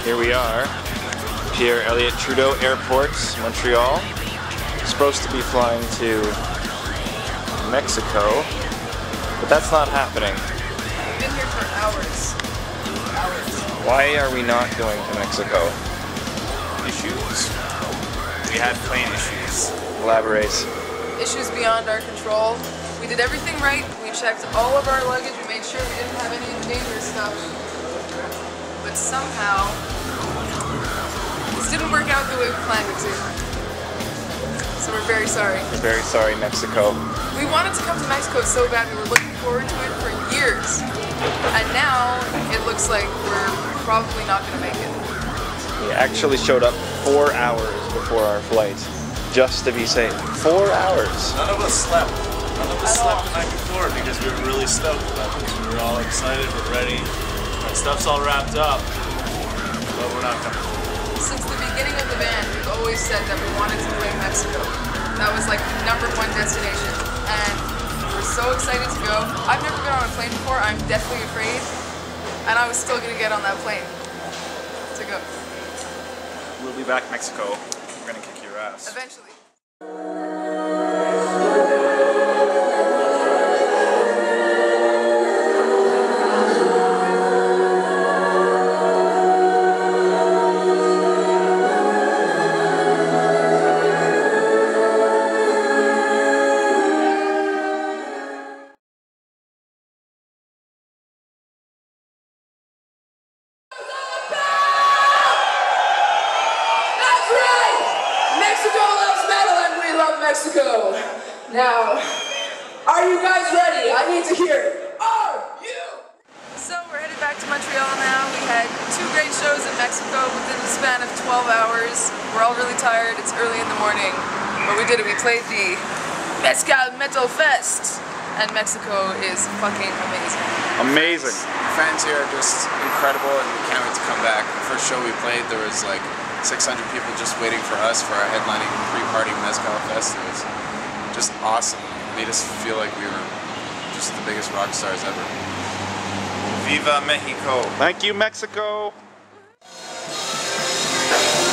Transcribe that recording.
Here we are, Pierre Elliott Trudeau Airport, Montreal. Supposed to be flying to Mexico, but that's not happening. We've been here for hours. Why are we not going to Mexico? Issues. We had plane issues. Elaborate. Issues beyond our control. We did everything right. We checked all of our luggage. We made sure we didn't have any dangerous stuff. But somehow, this didn't work out the way we planned it to. So we're very sorry. We're very sorry, Mexico. We wanted to come to Mexico so bad. We were looking forward to it for years. And now, it looks like we're probably not going to make it. We actually showed up 4 hours before our flight, just to be safe. 4 hours. None of us slept. None of us slept the night before because we were really stoked about this. We were all excited, we're ready. Our stuff's all wrapped up, but we're not coming. Since the beginning of the band, we've always said that we wanted to play Mexico. That was like the #1 destination, and we're so excited to go. I've never been on a plane before. I'm deathly afraid, and I was still gonna get on that plane to go. We'll be back in Mexico. We're gonna kick your ass. Eventually. Mexico loves metal and we love Mexico. Now, are you guys ready? I need to hear, are you? So we're headed back to Montreal now. We had 2 great shows in Mexico within the span of 12 hours. We're all really tired. It's early in the morning, but we did it. We played the Mezcal Metal Fest, and Mexico is fucking amazing. Amazing. Fans here are just incredible and we can't wait to come back. The first show we played, there was like 600 people just waiting for us for our headlining pre-party Mezcal Fest. It was just awesome. It made us feel like we were just the biggest rock stars ever. Viva Mexico! Thank you, Mexico.